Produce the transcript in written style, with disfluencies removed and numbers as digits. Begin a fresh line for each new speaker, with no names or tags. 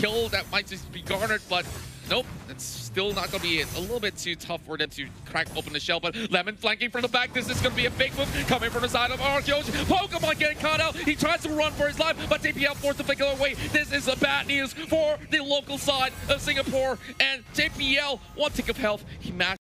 kill that might just be garnered, but nope, it's still not going to be a little bit too tough for them to crack open the shell. But Lemon flanking from the back. This is going to be a big move coming from the side of Arceus. Pokemon getting caught out. He tries to run for his life, but JPL forced to fake it away. This is a bad news for the local side of Singapore. And JPL, one tick of health. He matched